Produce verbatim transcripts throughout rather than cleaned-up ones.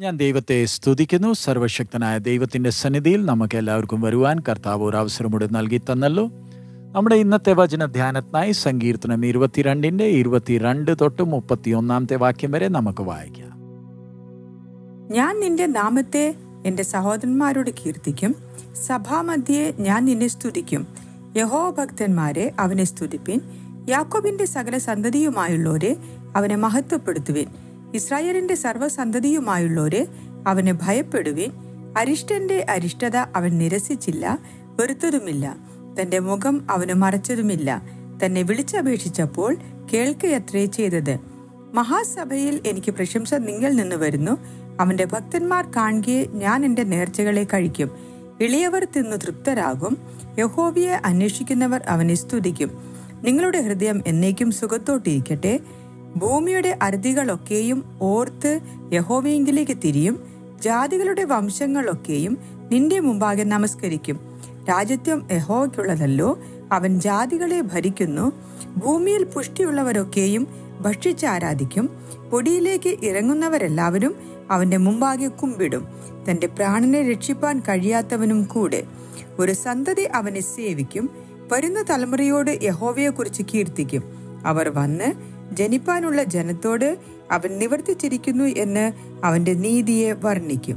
ഞാൻ ദൈവത്തെ സ്തുതിക്കുന്നു. സർവശക്തനായ ദൈവത്തിൻ്റെ സന്നിധിയിൽ നമുക്ക് എല്ലാവർക്കും വരുവാൻ കർത്താവ് ഒരു അവസരം കൂടെ നൽകി തന്നല്ലോ. നമ്മുടെ ഇന്നത്തെ വചന ധ്യാനത്തിനായി സങ്കീർത്തനം ഇരുപത്തിരണ്ടിൻ്റെ ഇരുപത്തിരണ്ട് തൊട്ട് മുപ്പത്തി ഒന്നാമത്തെ വാക്യം വരെ നമുക്ക് വായിക്കാം. ഞാൻ നിന്റെ നാമത്തെ എൻ്റെ സഹോദരന്മാരോട് കീർത്തിക്കും, സഭാമധ്യേ ഞാൻ നിന്നെ സ്തുതിക്കും. യഹോവ ഭക്തന്മാരെ അവനെ സ്തുതിപ്പിൻ, യാക്കോബിന്റെ സകല സന്തതിയുമായുള്ളവരെ അവനെ മഹത്വപ്പെടുത്തുവിൻ. ഇസ്രായേലിന്റെ സർവ്വസന്തതിയുമായുള്ളവരെ അവനെ ഭയപ്പെടുവിൻ. അരിഷ്ടന്റെ അരിഷ്ടത അവൻ നിരസിച്ചില്ല, വെറുത്തതുമില്ല. തന്റെ മുഖം അവന് മറച്ചതുമില്ല. തന്നെ വിളിച്ചപേക്ഷിച്ചപ്പോൾ കേൾക്കുകയത്രേ ചെയ്തത്. മഹാസഭയിൽ എനിക്ക് പ്രശംസ നിങ്ങൾ നിന്ന് വരുന്നു. അവന്റെ ഭക്തന്മാർ കാണുകെ ഞാൻ എൻ്റെ നേർച്ചകളെ കഴിക്കും. ഇളയവർ തിന്നു തൃപ്തരാകും. യഹോവയെ അന്വേഷിക്കുന്നവർ അവനെ സ്തുതിക്കും. നിങ്ങളുടെ ഹൃദയം എന്നേക്കും സുഖത്തോട്ടിരിക്കട്ടെ. ഭൂമിയുടെ അറുതികളൊക്കെയും ഓർത്ത് യഹോവയെങ്കിലേക്ക് തിരിയും. ജാതികളുടെ വംശങ്ങളൊക്കെയും നിന്റെ മുമ്പാകെ നമസ്കരിക്കും. രാജ്യത്വം യഹോവയ്ക്കുള്ളതല്ലോ, അവൻ ജാതികളെ ഭരിക്കുന്നു. ഭൂമിയിൽ പുഷ്ടിയുള്ളവരൊക്കെയും ഭക്ഷിച്ച് ആരാധിക്കും. പൊടിയിലേക്ക് ഇറങ്ങുന്നവരെല്ലാവരും അവന്റെ മുമ്പാകെ കുമ്പിടും. തന്റെ പ്രാണനെ രക്ഷിപ്പാൻ കഴിയാത്തവനും കൂടെ. ഒരു സന്തതി അവനെ സേവിക്കും. വരുന്ന തലമുറയോട് യഹോവയെക്കുറിച്ച് കീർത്തിക്കും. അവർ വന്ന് ജനിപ്പാനുള്ള ജനത്തോട് അവൻ നിവർത്തിച്ചിരിക്കുന്നു എന്ന് അവന്റെ നീതിയെ വർണ്ണിക്കും.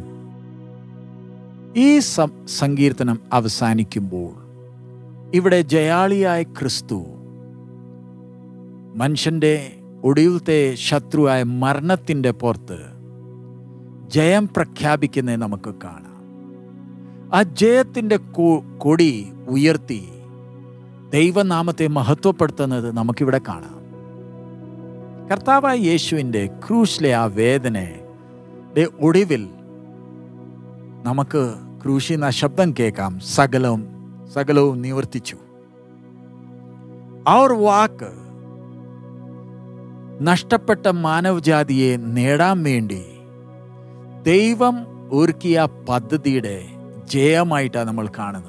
ഈ സങ്കീർത്തനം അവസാനിക്കുമ്പോൾ ഇവിടെ ജയാളിയായ ക്രിസ്തു മനുഷ്യന്റെ ഒടുവിലത്തെ ശത്രുവായ മരണത്തിന്റെ പുറത്ത് ജയം പ്രഖ്യാപിക്കുന്നത് നമുക്ക് കാണാം. ആ ജയത്തിന്റെ കൊടി ഉയർത്തി ദൈവനാമത്തെ മഹത്വപ്പെടുത്തുന്നത് നമുക്കിവിടെ കാണാം. കർത്താവായ യേശുവിൻ്റെ ക്രൂശിലെ ആ വേദനയുടെ ഒടുവിൽ നമുക്ക് ക്രൂശിൽ നിന്ന് ശബ്ദം കേൾക്കാം, സകലവും സകലവും നിവർത്തിച്ചു. ആ ഒരു വാക്ക് നഷ്ടപ്പെട്ട മാനവജാതിയെ നേടാൻ വേണ്ടി ദൈവം ഒരുക്കിയ പദ്ധതിയുടെ ജയമായിട്ടാണ് നമ്മൾ കാണുന്നത്.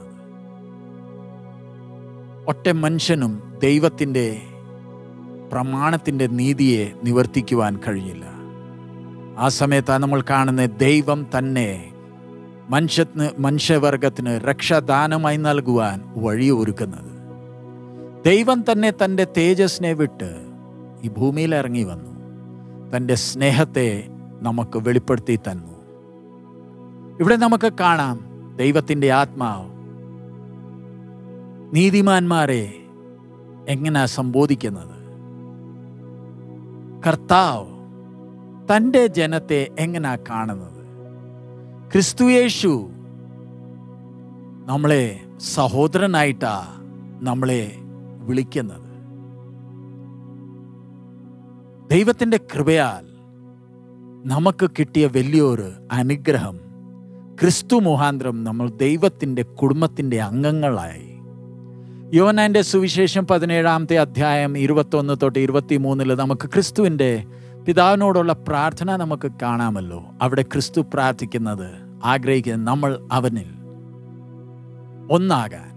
ഒറ്റ മനുഷ്യനും ദൈവത്തിൻ്റെ പ്രമാണത്തിൻ്റെ നീതിയെ നിവർത്തിക്കുവാൻ കഴിയില്ല. ആ സമയത്താണ് നമ്മൾ കാണുന്നത് ദൈവം തന്നെ മനുഷ്യത്തിന് മനുഷ്യവർഗത്തിന് രക്ഷാദാനമായി നൽകുവാൻ വഴി ഒരുക്കുന്നത്. ദൈവം തന്നെ തൻ്റെ തേജസ്സിനെ വിട്ട് ഈ ഭൂമിയിൽ ഇറങ്ങി വന്നു. തൻ്റെ സ്നേഹത്തെ നമുക്ക് വെളിപ്പെടുത്തി തന്നു. ഇവിടെ നമുക്ക് കാണാം ദൈവത്തിൻ്റെ ആത്മാവ് നീതിമാന്മാരെ എങ്ങനെ സംബോധിക്കുന്നത്. കർത്താവ് തൻ്റെ ജനത്തെ എങ്ങനെയാ കാണുന്നത്. ക്രിസ്തുയേശു നമ്മളെ സഹോദരനായിട്ടാ നമ്മളെ വിളിക്കുന്നത്. ദൈവത്തിൻ്റെ കൃപയാൽ നമുക്ക് കിട്ടിയ വലിയൊരു അനുഗ്രഹം, ക്രിസ്തു മുഖാന്തരം നമ്മൾ ദൈവത്തിൻ്റെ കുടുംബത്തിൻ്റെ അംഗങ്ങളായി. യോഹന്നാന്റെ സുവിശേഷം പതിനേഴാമത്തെ അധ്യായം ഇരുപത്തൊന്ന് തൊട്ട് ഇരുപത്തി മൂന്നില് നമുക്ക് ക്രിസ്തുവിൻ്റെ പിതാവിനോടുള്ള പ്രാർത്ഥന നമുക്ക് കാണാമല്ലോ. അവിടെ ക്രിസ്തു പ്രാർത്ഥിക്കുന്നത്, ആഗ്രഹിക്കുന്നത് നമ്മൾ അവനിൽ ഒന്നാകാൻ.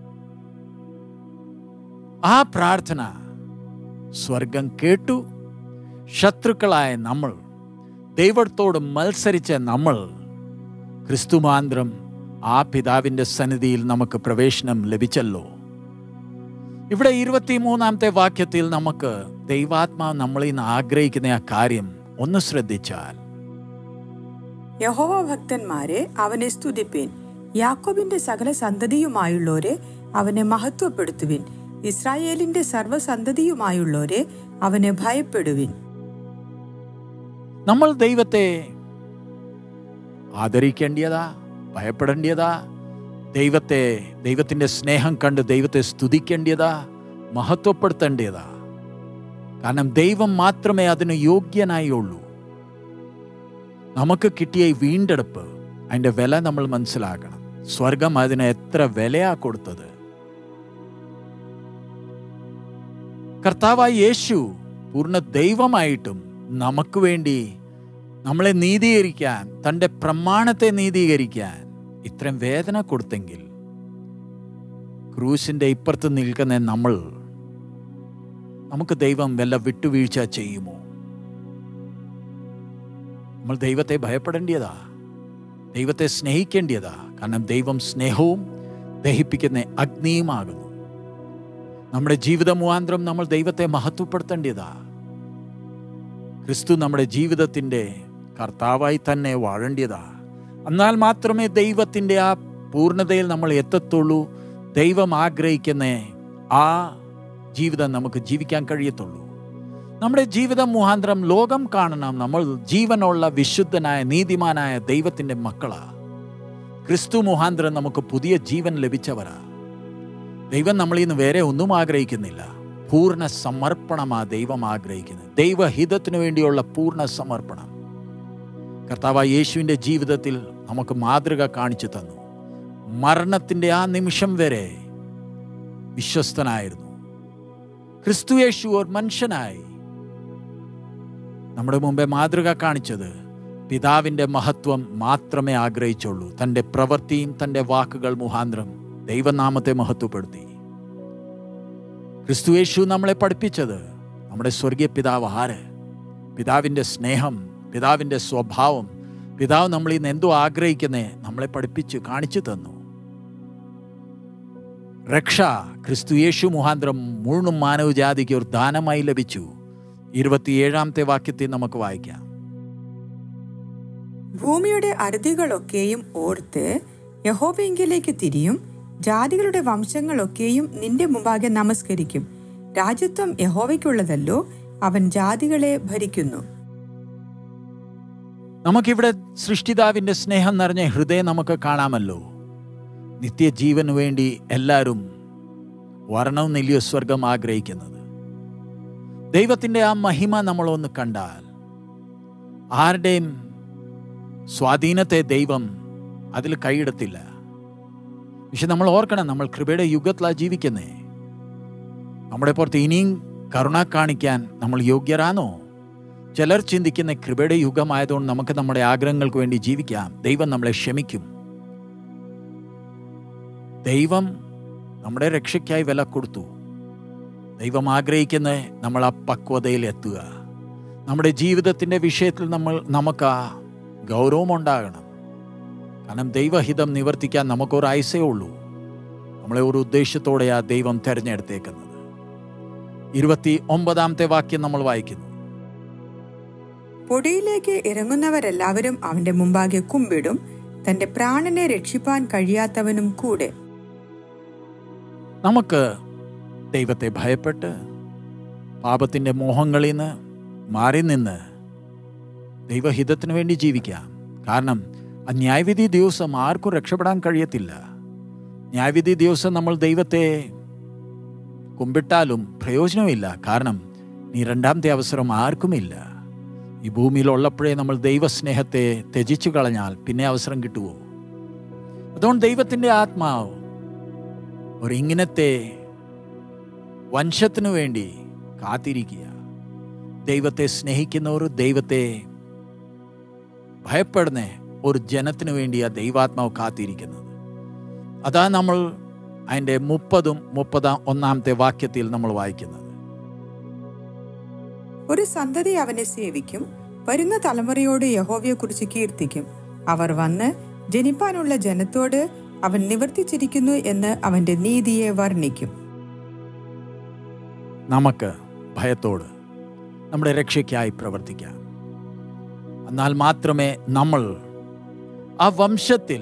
ആ പ്രാർത്ഥന സ്വർഗം കേട്ടു. ശത്രുക്കളായ നമ്മൾ, ദൈവത്തോട് മത്സരിച്ച നമ്മൾ, ക്രിസ്തുമാന്ത്രം ആ പിതാവിൻ്റെ സന്നിധിയിൽ നമുക്ക് പ്രവേശനം ലഭിച്ചല്ലോ. ഇവിടെ ഇരുപത്തി മൂന്നാമത്തെ വാക്യത്തിൽ നമുക്ക് ദൈവാത്മാവ് നമ്മളിൽ നിന്ന് ആഗ്രഹിക്കുന്ന ആ കാര്യം ഒന്ന് ശ്രദ്ധിച്ചാൽ, യഹോവ ഭക്തന്മാരെ അവനെ സ്തുതിപ്പിൻ, യാക്കോബിന്റെ സകല സന്തതിയുമായുള്ളവരെ അവനെ മഹത്വപ്പെടുത്തുവിൻ. ഇസ്രായേലിന്റെ സർവ്വസന്തതിയുമായുള്ളവരെ അവനെ ഭയപ്പെടുവിൻ. നമ്മൾ ദൈവത്തെ ആദരിക്കേണ്ടതാ, ഭയപ്പെടേണ്ടതാ, ദൈവത്തെ ദൈവത്തിൻ്റെ സ്നേഹം കണ്ട് ദൈവത്തെ സ്തുതിക്കേണ്ടതാ, മഹത്വപ്പെടുത്തേണ്ടതാ. കാരണം ദൈവം മാത്രമേ അതിന് യോഗ്യനായി ഉള്ളൂ. നമുക്ക് കിട്ടിയ ഈ വീണ്ടെടുപ്പ്, അതിൻ്റെ വില നമ്മൾ മനസ്സിലാക്കണം. സ്വർഗം അതിന് എത്ര വിലയാ കൊടുത്തത്. കർത്താവായ യേശു പൂർണ്ണ ദൈവമായിട്ടും നമുക്ക് വേണ്ടി നമ്മളെ നീതീകരിക്കാൻ, തൻ്റെ പ്രമാണത്തെ നീതീകരിക്കാൻ ഇത്രയും വേദന കൊടുത്തെങ്കിൽ, ക്രൂശിൻ്റെ ഇപ്പുറത്ത് നിൽക്കുന്ന നമ്മൾ, നമുക്ക് ദൈവം വല്ല വിട്ടുവീഴ്ച ചെയ്യുമോ? നമ്മൾ ദൈവത്തെ ഭയപ്പെടേണ്ടതാ, ദൈവത്തെ സ്നേഹിക്കേണ്ടതാ. കാരണം ദൈവം സ്നേഹവും ദഹിപ്പിക്കുന്ന അഗ്നിയുമാകുന്നു. നമ്മുടെ ജീവിത മുഖാന്തരം നമ്മൾ ദൈവത്തെ മഹത്വപ്പെടുത്തേണ്ടതാ. ക്രിസ്തു നമ്മുടെ ജീവിതത്തിൻ്റെ കർത്താവായി തന്നെ വാഴേണ്ടതാ. എന്നാൽ മാത്രമേ ദൈവത്തിൻ്റെ ആ പൂർണ്ണതയിൽ നമ്മൾ എത്തത്തുള്ളൂ. ദൈവം ആഗ്രഹിക്കുന്ന ആ ജീവിതം നമുക്ക് ജീവിക്കാൻ കഴിയത്തുള്ളൂ. നമ്മുടെ ജീവിതം മുഖാന്തരം ലോകം കാണണം നമ്മൾ ജീവനുള്ള വിശുദ്ധനായ നീതിമാനായ ദൈവത്തിൻ്റെ മക്കളാ. ക്രിസ്തു മുഖാന്തരം നമുക്ക് പുതിയ ജീവൻ ലഭിച്ചവരാ. ദൈവം നമ്മളിൽ നിന്ന് വേറെ ഒന്നും ആഗ്രഹിക്കുന്നില്ല. പൂർണ്ണ സമർപ്പണമാ ദൈവം ആഗ്രഹിക്കുന്നത്. ദൈവഹിതത്തിനു വേണ്ടിയുള്ള പൂർണ്ണ സമർപ്പണം. കർത്താവായ യേശുവിൻ്റെ ജീവിതത്തിൽ നമുക്ക് മാതൃക കാണിച്ചു തന്നു. മരണത്തിൻ്റെ ആ നിമിഷം വരെ വിശ്വസ്തനായിരുന്നു. ക്രിസ്തു യേശു ഒരു മനുഷ്യനായി നമ്മുടെ മുമ്പേ മാതൃക കാണിച്ചത് പിതാവിൻ്റെ മഹത്വം മാത്രമേ ആഗ്രഹിച്ചുള്ളൂ. തൻ്റെ പ്രവൃത്തിയും തൻ്റെ വാക്കുകൾ മുഖാന്തരം ദൈവനാമത്തെ മഹത്വപ്പെടുത്തി. ക്രിസ്തു യേശു നമ്മളെ പഠിപ്പിച്ചത് നമ്മുടെ സ്വർഗീയ പിതാവ് ആര്, പിതാവിൻ്റെ സ്നേഹം, പിതാവിൻ്റെ സ്വഭാവം, പിതാവ് നമ്മളിൽ നിന്ന് എന്തോ ആഗ്രഹിക്കുന്നേ നമ്മളെ പഠിപ്പിച്ച് കാണിച്ചു തന്നു. രക്ഷ ക്രിസ്തു യേശു മുഖാന്തരം മുഴുവൻ മാനവജാതിക്ക് ഒരു ദാനമായി ലഭിച്ചു. ഇരുപത്തിയേഴാമത്തെ വാക്യത്തിൽ നമുക്ക് വായിക്കാം. ഭൂമിയുടെ അറുതികളൊക്കെയും ഓർത്ത് യഹോവയെങ്കിലേക്ക് തിരിയും. ജാതികളുടെ വംശങ്ങളൊക്കെയും നിന്റെ മുമ്പാകെ നമസ്കരിക്കും. രാജ്യത്വം യഹോവയ്ക്കുള്ളതല്ലോ, അവൻ ജാതികളെ ഭരിക്കുന്നു. നമുക്കിവിടെ സൃഷ്ടിതാവിൻ്റെ സ്നേഹം നിറഞ്ഞ ഹൃദയം നമുക്ക് കാണാമല്ലോ. നിത്യജീവന് വേണ്ടി എല്ലാവരും വർണ്ണവും നെല്ലിയ സ്വർഗം ആഗ്രഹിക്കുന്നത്. ദൈവത്തിൻ്റെ ആ മഹിമ നമ്മളൊന്ന് കണ്ടാൽ ആരുടെയും സ്വാധീനത്തെ ദൈവം അതിൽ കൈയിടത്തില്ല. പക്ഷെ നമ്മൾ ഓർക്കണം, നമ്മൾ കൃപയുടെ യുഗത്തിലാണ് ജീവിക്കുന്നേ. നമ്മുടെ പുറത്ത് ഇനിയും കരുണ കാണിക്കാൻ നമ്മൾ യോഗ്യരാണോ? ചിലർ ചിന്തിക്കുന്ന കൃപയുടെ യുഗമായതുകൊണ്ട് നമുക്ക് നമ്മുടെ ആഗ്രഹങ്ങൾക്ക് വേണ്ടി ജീവിക്കാം, ദൈവം നമ്മളെ ക്ഷമിക്കും. ദൈവം നമ്മുടെ രക്ഷയ്ക്കായി വില കൊടുത്തു. ദൈവം ആഗ്രഹിക്കുന്ന നമ്മൾ ആ പക്വതയിൽ എത്തുക. നമ്മുടെ ജീവിതത്തിൻ്റെ വിഷയത്തിൽ നമ്മൾ നമുക്ക് ആ ഗൗരവം ഉണ്ടാകണം. കാരണം ദൈവഹിതം നിവർത്തിക്കാൻ നമുക്കൊരു ആയുസേ ഉള്ളൂ. നമ്മളെ ഒരു ഉദ്ദേശത്തോടെയാ ദൈവം തിരഞ്ഞെടുത്തേക്കുന്നത്. ഇരുപത്തി ഒമ്പതാമത്തെ വാക്യം നമ്മൾ വായിക്കുന്നു. പൊടിയിലേക്ക് ഇറങ്ങുന്നവരെല്ലാവരും അവന്റെ മുമ്പാകെ കുമ്പിടും, തന്റെ പ്രാണനെ രക്ഷിപ്പാൻ കഴിയാത്തവനും കൂടെ. നമുക്ക് ദൈവത്തെ ഭയപ്പെട്ട് പാപത്തിൻ്റെ മോഹങ്ങളിൽ നിന്ന് മാറി നിന്ന് ദൈവഹിതത്തിന് വേണ്ടി ജീവിക്കാം. കാരണം ആ ന്യായവിധി ദിവസം ആർക്കും രക്ഷപ്പെടാൻ കഴിയത്തില്ല. ന്യായവിധി ദിവസം നമ്മൾ ദൈവത്തെ കുമ്പിട്ടാലും പ്രയോജനമില്ല. കാരണം ഈ രണ്ടാമത്തെ അവസരം ആർക്കുമില്ല. ഈ ഭൂമിയിലുള്ളപ്പോഴേ നമ്മൾ ദൈവസ്നേഹത്തെ ത്യജിച്ചു കളഞ്ഞാൽ പിന്നെ അവസരം കിട്ടുമോ? അതുകൊണ്ട് ദൈവത്തിൻ്റെ ആത്മാവ് ഒരു ഇങ്ങനത്തെ വംശത്തിനു വേണ്ടി കാത്തിരിക്കുക. ദൈവത്തെ സ്നേഹിക്കുന്നവർ, ദൈവത്തെ ഭയപ്പെടുന്ന ഒരു ജനത്തിനു വേണ്ടിയാ ദൈവാത്മാവ് കാത്തിരിക്കുന്നത്. അതാ നമ്മൾ അതിൻ്റെ മുപ്പതും മുപ്പതാം ഒന്നാമത്തെ വാക്യത്തിൽ നമ്മൾ വായിക്കുന്നത്. ഒരു സന്തതി അവനെ സേവിക്കും, വരുന്ന തലമുറയോട് യഹോവയെക്കുറിച്ച് കീർത്തിക്കും. അവർ വന്ന് ജനിപ്പാനുള്ള ജനത്തോട് അവൻ നിവർത്തിച്ചിരിക്കുന്നു എന്ന് അവന്റെ നീതിയെ വർണ്ണിക്കും. നമുക്ക് ഭയത്തോട് നമ്മുടെ രക്ഷയ്ക്കായി പ്രവർത്തിക്കാം. എന്നാൽ മാത്രമേ നമ്മൾ ആ വംശത്തിൽ,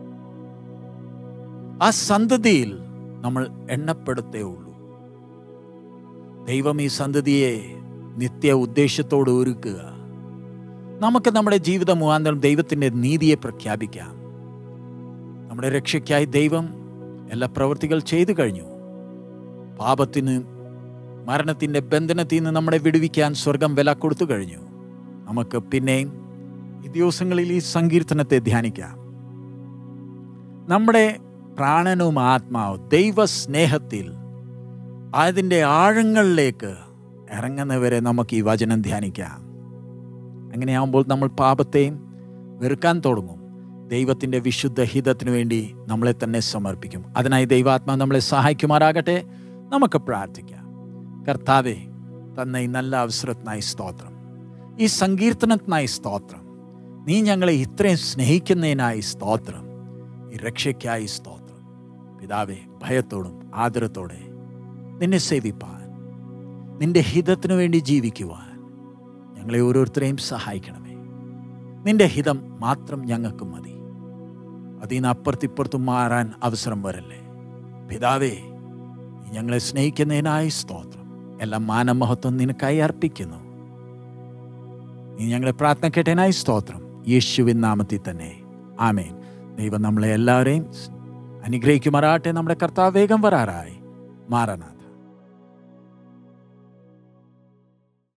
ആ സന്തതിയിൽ നമ്മൾ എണ്ണപ്പെടുത്തേ ഉള്ളൂ. ദൈവം ഈ സന്തതിയെ നിത്യ ഉദ്ദേശത്തോട് ഒരുക്കുക. നമുക്ക് നമ്മുടെ ജീവിത മുഖാന്തരം ദൈവത്തിൻ്റെ നീതിയെ പ്രഖ്യാപിക്കാം. നമ്മുടെ രക്ഷയ്ക്കായി ദൈവം എല്ലാ പ്രവൃത്തികൾ ചെയ്തു കഴിഞ്ഞു. പാപത്തിന്, മരണത്തിൻ്റെ ബന്ധനത്തിൽ നിന്ന് നമ്മളെ വിടുവിക്കാൻ സ്വർഗം വില കൊടുത്തു കഴിഞ്ഞു. നമുക്ക് പിന്നെയും ഈ ദിവസങ്ങളിൽ ഈ സങ്കീർത്തനത്തെ ധ്യാനിക്കാം. നമ്മുടെ പ്രാണനും ആത്മാവ് ദൈവസ്നേഹത്തിൽ അതിൻ്റെ ആഴങ്ങളിലേക്ക് ഇറങ്ങുന്നവരെ നമുക്ക് ഈ വചനം ധ്യാനിക്കാം. അങ്ങനെയാകുമ്പോൾ നമ്മൾ പാപത്തെയും വെറുക്കാൻ തുടങ്ങും. ദൈവത്തിൻ്റെ വിശുദ്ധ ഹിതത്തിനു വേണ്ടി നമ്മളെ തന്നെ സമർപ്പിക്കും. അതിനായി ദൈവാത്മാവ് നമ്മളെ സഹായിക്കുമാറാകട്ടെ. നമുക്ക് പ്രാർത്ഥിക്കാം. കർത്താവേ, തന്ന ഈ നല്ല അവസരത്തിനായി സ്തോത്രം. ഈ സങ്കീർത്തനത്തിനായി സ്തോത്രം. നീ ഞങ്ങളെ ഇത്രയും സ്നേഹിക്കുന്നതിനായി സ്തോത്രം. ഈ രക്ഷയ്ക്കായി സ്തോത്രം. പിതാവേ, ഭയത്തോടും ആദരത്തോടെ നിന്നെ സേവിപ്പാൻ, നിന്റെ ഹിതത്തിനു വേണ്ടി ജീവിക്കുവാൻ ഞങ്ങളെ ഓരോരുത്തരെയും സഹായിക്കണമേ. നിന്റെ ഹിതം മാത്രം ഞങ്ങൾക്ക് മതി. അതിന് അപ്പുറത്തിപ്പുറത്തും മാറാൻ അവസരം വരല്ലേ. പിതാവേ, നീ ഞങ്ങളെ സ്നേഹിക്കുന്നതിനായി സ്തോത്രം. എല്ലാം മാനമഹത്വം നിനക്കായി അർപ്പിക്കുന്നു. നീ ഞങ്ങളെ പ്രാർത്ഥന കേട്ടതിനായി സ്തോത്രം. യേശുവിൻ നാമത്തിൽ തന്നെ ആമേൻ. ദൈവം നമ്മളെ എല്ലാവരെയും അനുഗ്രഹിക്കുമാറാട്ടെ. നമ്മുടെ കർത്താവ് വേഗം വരാറായി. മാറനാഥ.